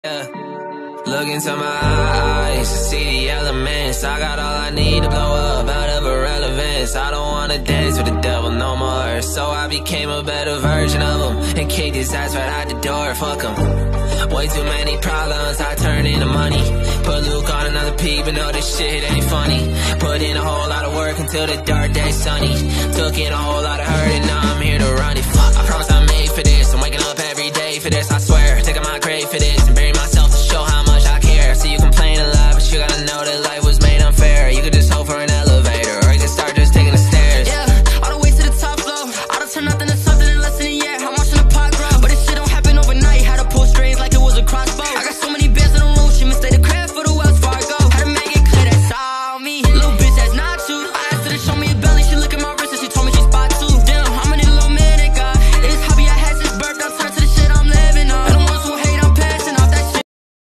Yeah. Look into my eyes to see the elements. I got all I need to blow up out of irrelevance. I don't wanna dance with the devil no more, so I became a better version of him and kicked his ass right out the door. Fuck him. Way too many problems, I turn into money. Put Luke on another P, but no, this shit ain't funny. Put in a whole lot of work until the dark day sunny. Took in a whole lot of hurt and now I'm here to run it. Fuck, I promise I'm made for this. I'm waking up every day for this, I swear. Taking my grave for this and bury myself